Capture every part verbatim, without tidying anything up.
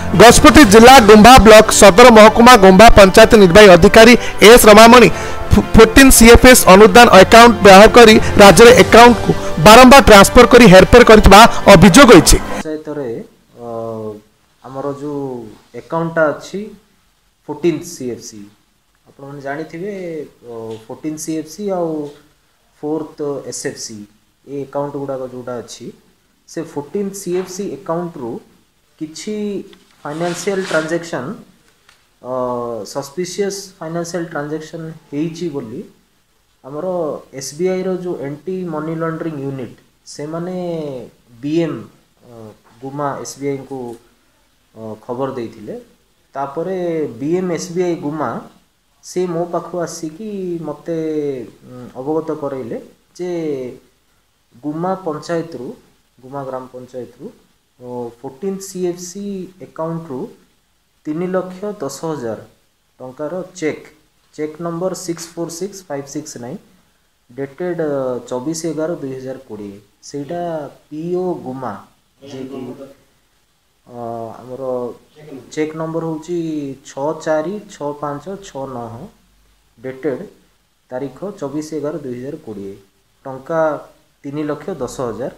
गजपति जिला गुंभा ब्लॉक सदर महकुमा गुंभा पंचायत निर्वाही अधिकारी एस रमामणि फोर्टीन सीएफएस अनुदान अकाउंट व्यवहार कर राज्य में अकाउंट को बारंबार ट्रांसफर कर हेरफेर करथिबा अभियोग होइछि। पंचायत रे हमर जो अकाउंट अछि फोर्टीन सीएफसी आपण जानि थिबे फोर्टीन सीएफसी आ फोर्थ एसएफसी ए अकाउंट गुडा जोटा अछि से फोर्टीन सीएफसी अकाउंट रो किछि financial transaction suspicious financial transaction हेइछि बोली हमर एसबीआई रो जो एंटी मनी लॉन्ड्रिंग यूनिट से माने बीएम गुमा एसबीआई को खबर देइथिले तापरे बीएम एसबीआई गुमा से मो पाखु आसिकी मते अवगत करैले जे गुमा पंचायत रु गुमा ग्राम पंचायत रु फोर्टीन सीएफसी अकाउंट रु तीन लक्ष दस हजार टंकार cheque cheque number six four six five six nine dated चौबीस एगार दुई हजार कोड़े सेटा पीओ गुमा जे कि आमर चेक नंबर हूँ छः चार छः पाँच छः नौ डेटेड तारीख चौबीस एगार दुई हजार कोड़े टंका तीन लक्ष दस हजार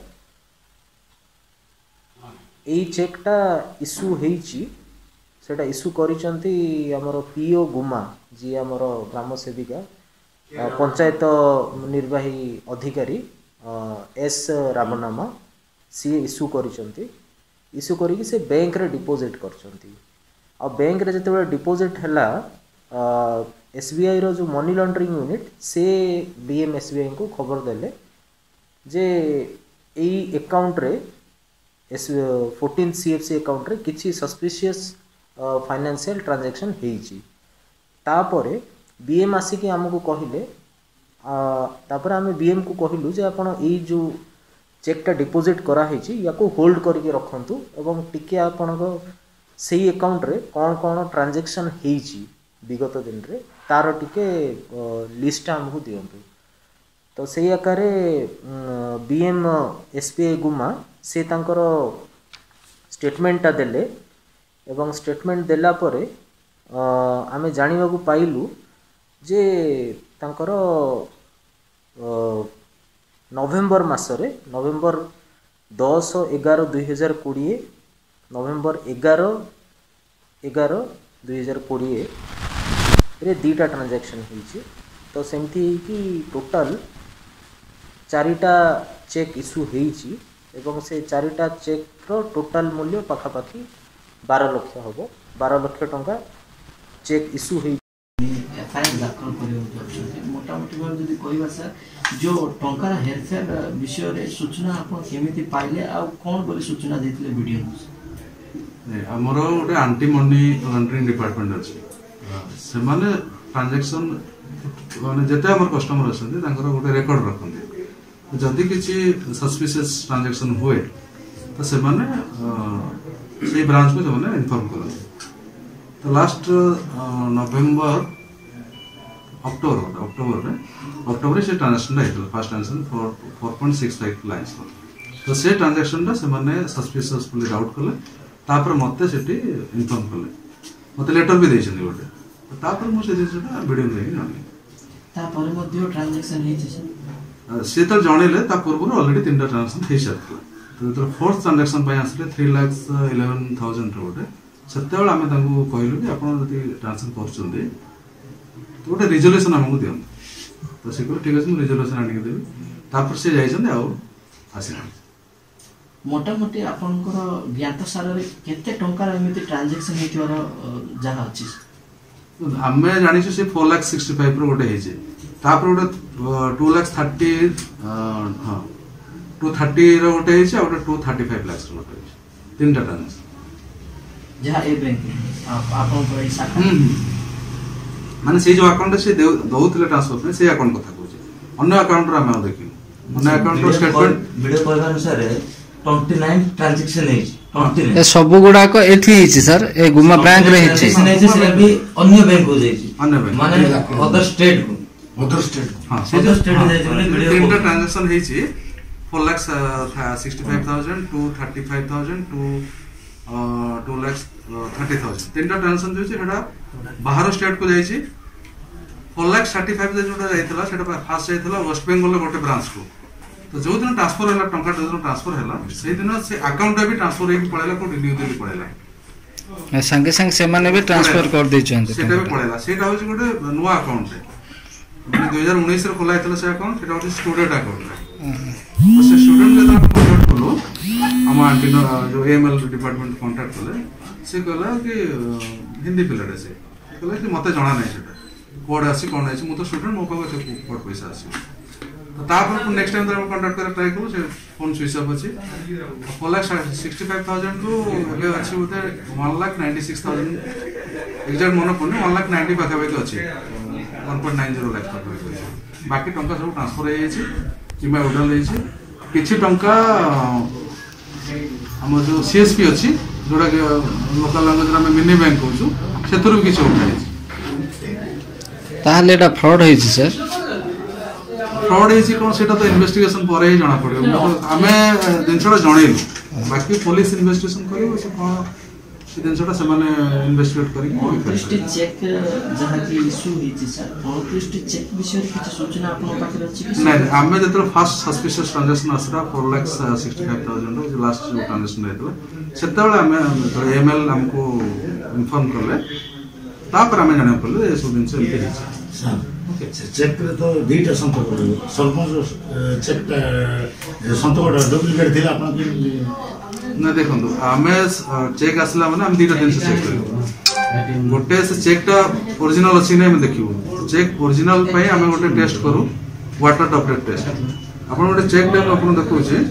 यही चेकटा इश्यू होइछि सेटा इश्यू करिसंती हमर पीओ गुमा जी हमर ग्राम सेविका पंचायत निर्वाही अधिकारी एस रामनामा सी इश्यू करिसंती इश्यू करिकि से बैंक रे डिपॉजिट करचंती आ बैंक रे जते डिपॉजिट हला एसबीआई रो जो मनी लॉन्ड्रिंग यूनिट से बीएम एसबीआई को खबर देले जे एई अकाउंट रे एस फोर्टीन सीएफसी अकाउंट रे किछि सस्पिशियस फाइनेंशियल ट्रांजैक्शन हेइछि तापरे बीएम आसिक आमको कहले तापर आम बीएम को कहलु जे आपण एई जो चेकटा डिपॉजिट करा हेइछि याको होल्ड करके रखंतु एवं टिके आपण सेही अकाउंट रे कोन कोन ट्रांजैक्शन हेइछि विगत दिन रे तार टिके लिस्ट आमको दियंतु तो सेही आकारे बीएम एसबीआई गुमा से तांकर स्टेटमेंटा देले एवं स्टेटमेंट देला परे आमे जानिबा को पाइलु जे तांकर नवेम्बर मासरे नवेम्बर दस एगार दुई हजार कोड़े नवेम्बर एगार एगार दुई हजार कोड़े रे दीटा ट्रांजैक्शन होइछि तो सेमती कि टोटल चारिटा चेक इश्यू होइछि एवं से चारिटा चेक रो टोटल मूल्य पाखापाखि बारह लक्ष हम बारह लक्ष टंका चेक इश्यू हो मोटामोटी भाव जदि कहबा सर जो टंकार हेरफेर विषय रे सूचना आपण केमिति पाइले आ कोन बोली सूचना देथिले वीडियो हमरो ओटे एंटी मनी लॉन्ड्रिंग डिपार्टमेंट अछि से माने ट्रांजैक्शन माने जेते हमर कस्टमर असंती तांकर ओटे रेकॉर्ड रखंती जदि किछि सस्पिशियस ट्रांजैक्शन होए तो से माने से ब्रांच को जो इनफॉर्म कर तो लास्ट नवेम्बर अक्टोबर अक्टोबर में अक्टोबर से ट्रांजैक्शन है first transaction for four point six five lines तो से ट्रांजैक्शन से माने सस्पिशियसफुली डाउट कले तापर मते सेठी इनफॉर्म कले मते लेटर भी देछन गोटे तापर मो से जिसटा वीडियो नहीं जानी तापर मध्ये ट्रांजैक्शन हे छै से तो जणेले ता पूर्व ऑलरेडी तीनटा ट्रांजैक्शन हे सारला तो फोर्थ ट्रांजैक्शन पे आसले थ्री लाख इलेवन थाउजेंड रोटे सेते बेला आमे तांको कहलु कि आपण जति ट्रांसफर करछन्ते तो गोटे रिजोल्यूशन हमको दियन तो से ठीक अछि रिजोल्यूशन आनि के देबी तापर से जाइछन्ते आ आसिना मोटा मोटी आपनकर ज्ञात सार रे केते टंका एमिति ट्रांजैक्शन हेतिवार जहा अछि आमे जानि से फोर लाख सिक्सटी फाइव रो गोटे हेजे तापर गोटे टू लाख थर्टी हां टू थर्टी रो गोटे हेछि आ गोटे टू थर्टी फाइव लाख रो गोटे हेछि तीनटा ट्रांजैक्शन जहा ए बैंक आपन को शाखा माने से जो अकाउंट से दउतले ट्रांसफर पे से अकाउंट कथा कहै अन्य अकाउंट रा हम देखि अन्य अकाउंट रो स्टेटमेंट वीडियो कहबा अनुसार उनतीस ट्रांजैक्शन है उनतीस ए सब गुडा को एठी हिची सर ए गुमा बैंक रे हिची से भी अन्य बैंक हो जाई अन्य बैंक माने अदर स्टेट को अदर स्टेट हां से जो स्टेट जाई बोले वीडियो तीनटा ट्रांजैक्शन हेछि four lakh sixty five thousand two thirty five thousand two two four lakh thirty thousand तीन ट्रांजेक्शन जो है बाहर स्टेट को जाइए फोर लाख थर्टी फाइव जो जाता फास्ट जाता वेस्ट बेंगल गोटे ब्रांच को तो जो दिन ट्रांसफर है टंका जो दिन ट्रांसफर है से दिन से अकाउंट भी ट्रांसफर होगी पड़ेगा को न्यू दिल्ली पड़ेगा संगे संगे से माने भी ट्रांसफर कर दे छन सेटा भी पड़ेगा सेटा होची गोटे नुवा अकाउंट है दो हज़ार उन्नीस रे खोला हैतला से अकाउंट सेटा होची स्टूडेंट अकाउंट है तो से स्टूडेंट जे कांटेक्ट कलो हम आंटी जो एएमएल डिपार्टमेंट कांटेक्ट कले से कहला कि हिंदी पिलाडे से कहला कि मते जणा नै सेटा कोड आसी कोन आसी मु तो स्टूडेंट मो पाके कोड पैसा आसी तो तापर नेक्स्ट टाइम हम कांटेक्ट करे ट्राई करू से फोन स्विच ऑफ अछि four lakh sixty five thousand को एबे अछि उते one lakh ninety six thousand exact मन पड़ने वन लाख नाइंटी पाखा पाखा अछि one point nine zero lakh पाखा पाखा अछि बाकी टंका सब ट्रांसफर हे अछि किमा उडल हे अछि किछि टंका हम जो सीएसपी अछि जोडा के लोकल लैंग्वेज रा में मिनी बैंक कहू सेथुर किछि उठा अछि ताहले एटा फ्रॉड हे अछि सर फ्रॉड है कौन से तो इन्वेस्टिगेशन पर ही जाना पड़ेगा आमे जिनसटा जणैलु बाकी पुलिस इन्वेस्टिगेशन करियो से कोन से जिनसटा से माने इन्वेस्टिगेट करी ऑथेंटिसिटी चेक जहां की इशू हिची सर ऑथेंटिसिटी चेक विषय किछ सूचना आपन पाखरे अछि कि नहीं आमे जतरो फर्स्ट सस्पिशियस ट्रांजैक्शन असरा four lakh sixty five thousand जो लास्ट जो ट्रांजैक्शन रहतला सेतबेले आमे एमएल हमको इन्फॉर्म करले तापर आमे जाने पड़ले ए सब दिन से एमपी सर चेक तो दुईटा संतक सरपंच चेक संतक डुप्लिकेट थिला आपन ना देखंतु आमे चेक आसला माने हम दुईटा दिन से चेक करू गोटे से चेक टा ओरिजिनल अछि नै हम देखिबो चेक ओरिजिनल पई आमे गोटे टेस्ट करू वाटर ड्रॉपलेट टेस्ट आपन गोटे चेक टा आपन देखु छी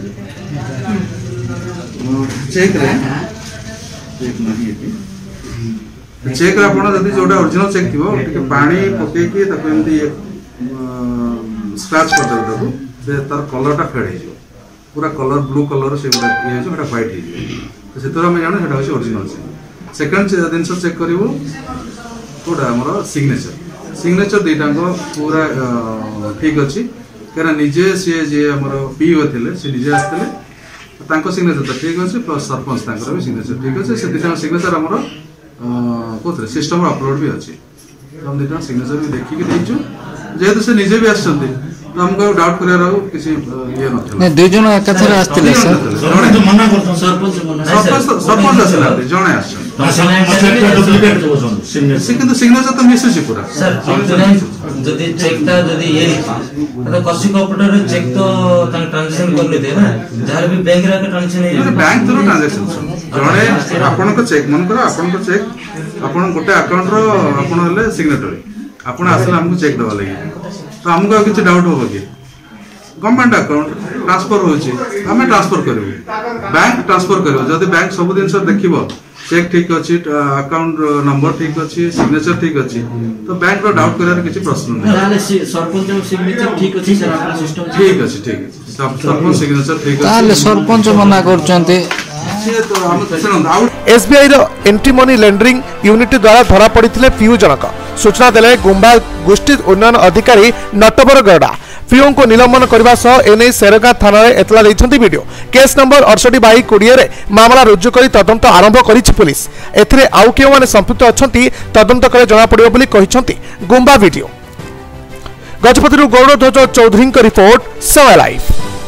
चेक रे चेक नहीं एती चेक रे आपण जदी जोडा ओरिजिनल चेक थिबो टिके पानी पके के ताको एमती स्क्रैच कर देबो ताको से तार कलर टा फेड हे पूरा कलर ब्लू कलर से पूरा ये जो एटा व्हाइट हे तो से तोरा में जानो सेटा होची ओरिजिनल चेक सेकंड दिन से चेक करिवो कोडा हमर सिग्नेचर सिग्नेचर देटा को पूरा ठीक अछि केना निजे से जे हमर पीओ थिले से निजे आस्तले तांको सिग्नेचर तो ठीक अछि प्लस सरपंच तांकर भी सिग्नेचर ठीक अछि से दिटा सिग्नेचर हमर कोथरे सिस्टम अपलोड भी अछि हम दिटा सिग्नेचर भी देखि के देइछु जेहेतु से निजे भी आछन्ते तो हमको डाउट करे रहू किसी ये नथला नै दुई जण एकथरे आस्थिले सर सरपंच तो मना करथन सरपंच मना सरपंच सरपंच आसला जणे आछन डुप्लिकेट बोझन सिग्नेचर से किंतु सिग्नेचर तो मिस अछि पूरा सर जदी चेक ता जदी ये तो कसी कंप्यूटर रे चेक तो ता ट्रांजैक्शन कर लेते ना जहार भी बैंक रा के ट्रांजैक्शन है बैंक थ्रू ट्रांजैक्शन जणे आपन को चेक मन करो आपन को चेक आपन गोटे अकाउंट रो आपन हले सिग्नेटरी आपन आसला हमको चेक दवा लागि तो हमको किछ डाउट होबो कि गवर्नमेंट अकाउंट ट्रांसफर होची हमें ट्रांसफर करबो बैंक ट्रांसफर करबो जदी बैंक सब दिन से देखिबो चेक ठीक अछि अकाउंट नंबर ठीक अछि सिग्नेचर ठीक अछि तो बैंक रो डाउट करे किछ प्रश्न नै ताले सरपंच सिग्नेचर ठीक अछि सर आपन सिस्टम ठीक अछि ठीक अछि सब सरपंच सिग्नेचर ठीक अछि ताले सरपंच मना करचंते से तो हम सुनन आउट एसबीआई रो एंटी मनी लेंडरिंग यूनिट द्वारा धरा पड़िथिले पीयू जनक सूचना देले गुंबा गोष्ठी उन्नयन अधिकारी नटवर गौड़ा पीओ को निलंबन करने सह एने सेरगाँ थाना एतला देइछंती वीडियो केस नंबर अड़सठ बाई कोड़े रे मामला रुजु कर तदंत आरंभ करिछि पुलिस एथिरे आउ केउ माने संपृक्त अछंती तदंत करे जणा पड़िबो बोली कहिछंती गुंबा वीडियो गजपति गौरव ध्वज चौधरी रिपोर्ट समय लाइव।